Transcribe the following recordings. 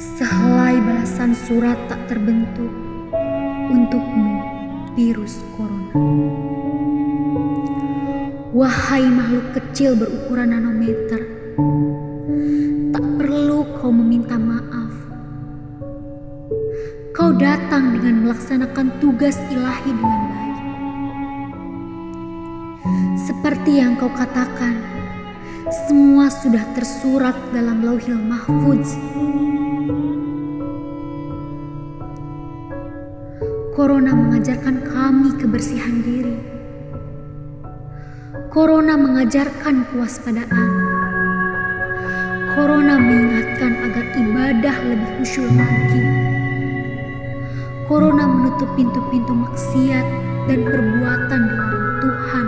Sehelai balasan surat tak terbentuk untukmu, virus corona. Wahai makhluk kecil berukuran nanometer, tak perlu kau meminta maaf. Kau datang dengan melaksanakan tugas ilahi dengan baik. Seperti yang kau katakan, semua sudah tersurat dalam Lauhil Mahfuz. Corona mengajarkan kami kebersihan diri. Corona mengajarkan kewaspadaan. Corona mengingatkan agar ibadah lebih khusyuk lagi. Corona menutup pintu-pintu maksiat dan perbuatan di larang Tuhan.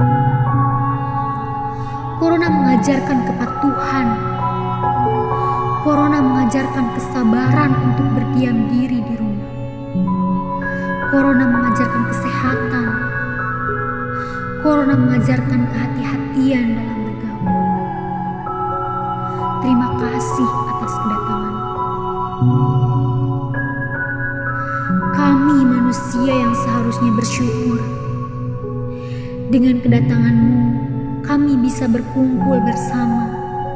Corona mengajarkan kepatuhan. Corona mengajarkan kesabaran untuk berdiam diri di rumah. Corona mengajarkan kesehatan. Corona mengajarkan kehati-hatian dalam bergaul. Terima kasih atas kedatangan. Kami manusia yang seharusnya bersyukur. Dengan kedatanganmu, kami bisa berkumpul bersama.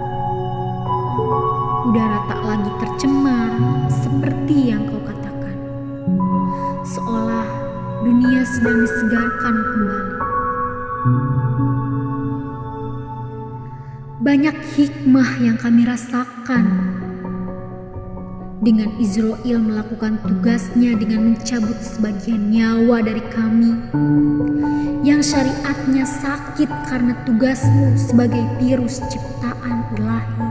Udara tak lagi tercemar seperti yang kau katakan. Seolah dunia sedang disegarkan kembali. Banyak hikmah yang kami rasakan dengan Israel melakukan tugasnya dengan mencabut sebagian nyawa dari kami yang syariatnya sakit karena tugasmu sebagai virus ciptaan ilahi.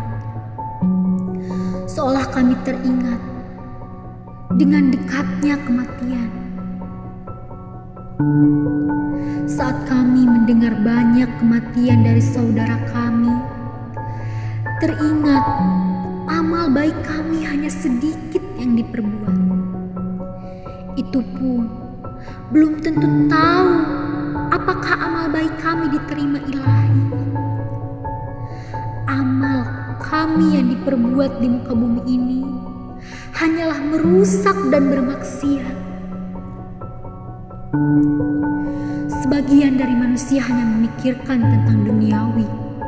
Seolah kami teringat dengan dekatnya kematian. Saat kami mendengar banyak kematian dari saudara kami, teringat amal baik kami hanya sedikit yang diperbuat. Itu pun belum tentu tahu apakah amal baik kami diterima ilahi. Amal kami yang diperbuat di muka bumi ini hanyalah merusak dan bermaksiat. Sebagian dari manusia hanya memikirkan tentang duniawi.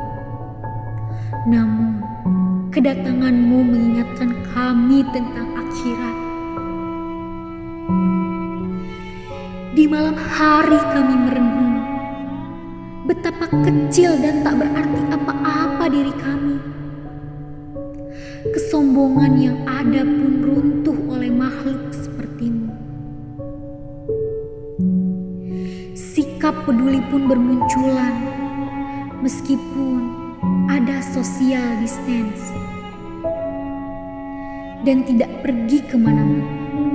Namun, kedatanganmu mengingatkan kami tentang akhirat. Di malam hari kami merenung betapa kecil dan tak berarti apa-apa diri kami. Kesombongan yang ada pun runtuh oleh makhluk sepertimu. Sikap peduli pun bermunculan meskipun ada social distance dan tidak pergi kemana-mana.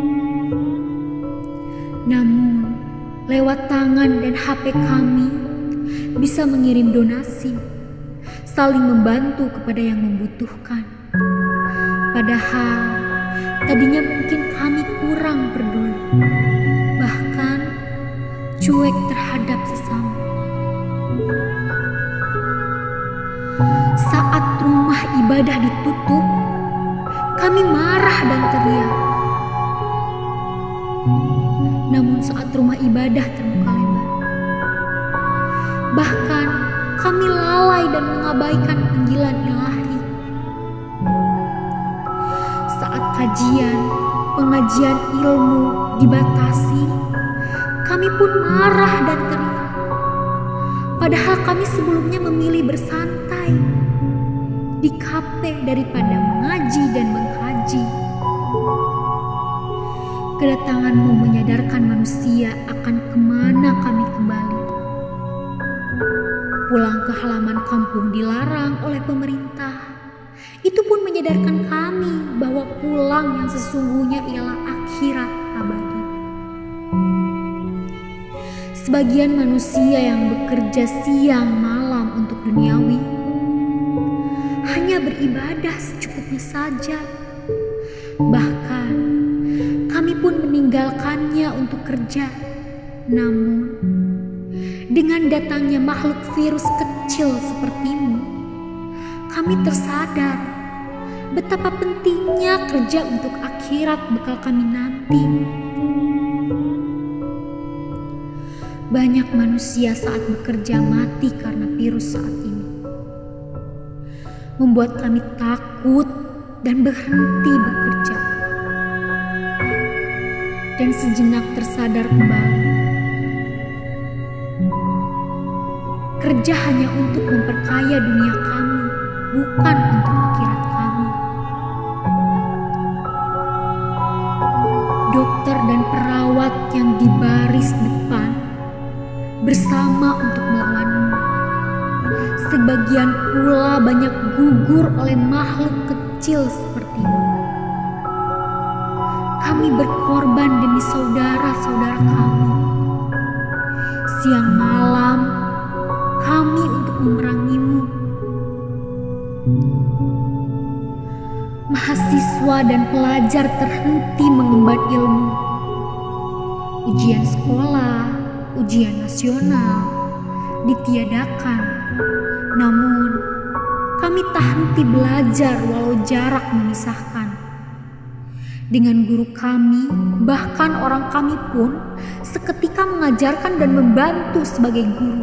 Namun, lewat tangan dan HP kami bisa mengirim donasi, saling membantu kepada yang membutuhkan. Padahal tadinya mungkin kami kurang peduli, bahkan cuek terhadap sesama. Saat rumah ibadah ditutup, kami marah dan teriak. Namun saat rumah ibadah terbuka lebar, bahkan kami lalai dan mengabaikan panggilan ilahi. Saat pengajian ilmu dibatasi, kami pun marah dan teriak. Padahal kami sebelumnya memilih bersantai di kafe daripada mengaji dan mengkaji. Kedatanganmu menyadarkan manusia akan kemana kami kembali. Pulang ke halaman kampung dilarang oleh pemerintah. Itu pun menyadarkan kami bahwa pulang yang sesungguhnya ialah akhirat abadi. Sebagian manusia yang bekerja siang malam untuk duniawi hanya beribadah secukupnya saja. Bahkan kami pun meninggalkannya untuk kerja. Namun dengan datangnya makhluk virus kecil sepertimu, kami tersadar betapa pentingnya kerja untuk akhirat bekal kami nanti. Banyak manusia saat bekerja mati karena virus saat ini. Membuat kami takut dan berhenti bekerja. Dan sejenak tersadar kembali. Kerja hanya untuk memperkaya dunia kami, bukan untuk akhirat kami. Dokter dan perawat yang di baris depan bersama untuk melawanmu. Sebagian pula banyak gugur oleh makhluk kecil sepertimu. Kami berkorban demi saudara-saudara kami. Siang malam kami untuk memerangimu. Mahasiswa dan pelajar terhenti mengemban ilmu. Ujian sekolah, ujian nasional ditiadakan. Namun, kami tak henti belajar walau jarak memisahkan. Dengan guru kami, bahkan orang kami pun seketika mengajarkan dan membantu sebagai guru.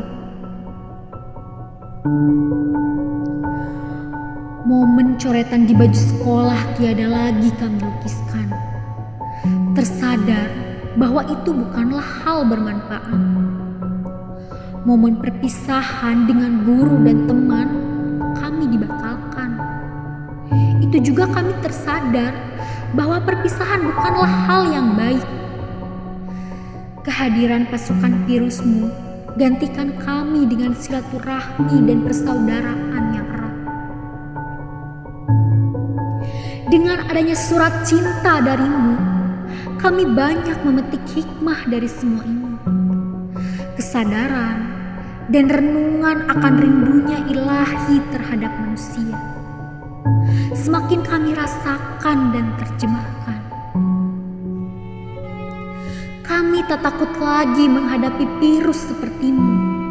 Momen coretan di baju sekolah tiada lagi kami lukiskan. Tersadar bahwa itu bukanlah hal bermanfaat. Momen perpisahan dengan guru dan teman kami dibatalkan. Itu juga kami tersadar bahwa perpisahan bukanlah hal yang baik. Kehadiran pasukan virusmu gantikan kami dengan silaturahmi dan persaudaraan yang erat. Dengan adanya surat cinta darimu, kami banyak memetik hikmah dari semua ini. Kesadaran dan renungan akan rindunya ilahi terhadap manusia semakin kami rasakan dan terjemahkan. Kami tak takut lagi menghadapi virus sepertimu.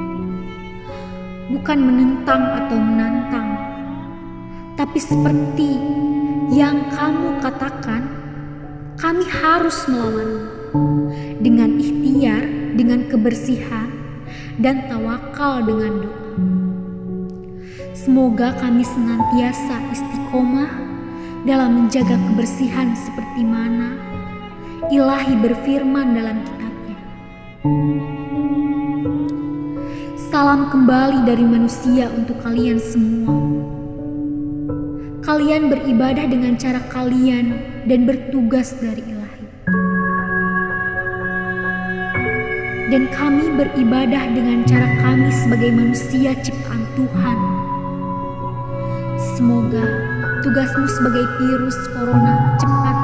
Bukan menentang atau menantang, tapi seperti yang kamu katakan, kami harus melawanmu dengan ikhtiar, dengan kebersihan, dan tawakal dengan doa. Semoga kami senantiasa istiqomah dalam menjaga kebersihan seperti mana Ilahi berfirman dalam kitabnya. Salam kembali dari manusia untuk kalian semua. Kalian beribadah dengan cara kalian dan bertugas dari Ilahi. Dan kami beribadah dengan cara kami sebagai manusia ciptaan Tuhan. Semoga tugasmu sebagai virus corona cepat